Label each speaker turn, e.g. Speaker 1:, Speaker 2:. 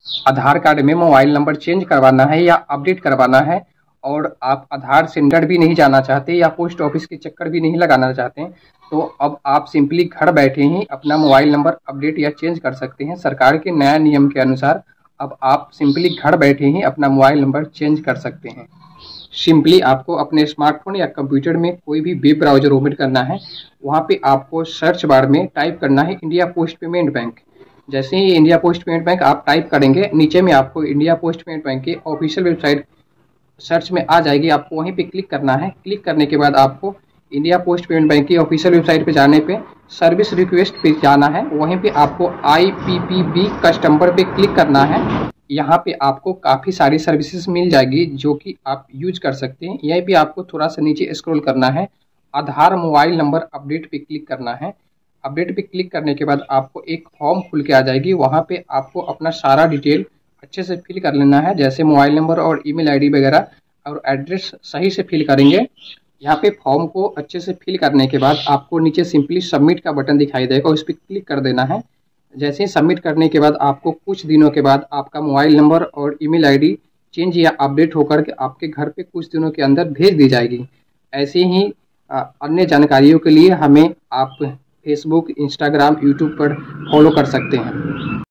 Speaker 1: आधार card में mobile number change करवाना है या अपडेट करवाना है और आप आधार सेंटर भी नहीं जाना चाहते या पोस्ट ऑफिस के चक्कर भी नहीं लगाना चाहते हैं, तो अब आप सिंपली घर बैठे ही अपना मोबाइल नंबर अपडेट या चेंज कर सकते हैं। सरकार के नया नियम के अनुसार अब आप सिंपली घर बैठे ही अपना मोबाइल नंबर चेंज कर सकते हैं। सिंपली आपको अपने स्मार्टफोन या कंप्यूटर में कोई भी वेब ब्राउज़र ओपन करना है, वहाँ पे आपको सर्च बार में टाइप करना है इंडिया पोस्ट पेमेंट बैंक। जैसे ही इंडिया पोस्ट पेमेंट बैंक आप टाइप करेंगे, नीचे में आपको इंडिया पोस्ट पेमेंट बैंक की ऑफिशियल वेबसाइट सर्च में आ जाएगी, आपको वहीं पे क्लिक करना है। क्लिक करने के बाद आपको इंडिया पोस्ट पेमेंट बैंक की ऑफिशियल वेबसाइट पे जाने पे सर्विस रिक्वेस्ट पे जाना है, वहीं पे आपको IPPB कस्टमर पे क्लिक करना है। यहाँ पे आपको काफ़ी सारी सर्विसेज मिल जाएगी जो कि आप यूज कर सकते हैं। यहीं पे आपको थोड़ा सा नीचे स्क्रॉल करना है, आधार मोबाइल नंबर अपडेट पे क्लिक करना है। अपडेट पे क्लिक करने के बाद आपको एक फॉर्म खुल के आ जाएगी, वहाँ पे आपको अपना सारा डिटेल अच्छे से फिल कर लेना है, जैसे मोबाइल नंबर और ईमेल आईडी वगैरह और एड्रेस सही से फिल करेंगे। यहाँ पे फॉर्म को अच्छे से फिल करने के बाद आपको नीचे सिंपली सबमिट का बटन दिखाई देगा, उस पर क्लिक कर देना है। जैसे ही सबमिट करने के बाद आपको कुछ दिनों के बाद आपका मोबाइल नंबर और ईमेल आईडी चेंज या अपडेट होकर के आपके घर पे कुछ दिनों के अंदर भेज दी जाएगी। ऐसे ही अन्य जानकारियों के लिए हमें आप फेसबुक, इंस्टाग्राम, यूट्यूब पर फॉलो कर सकते हैं।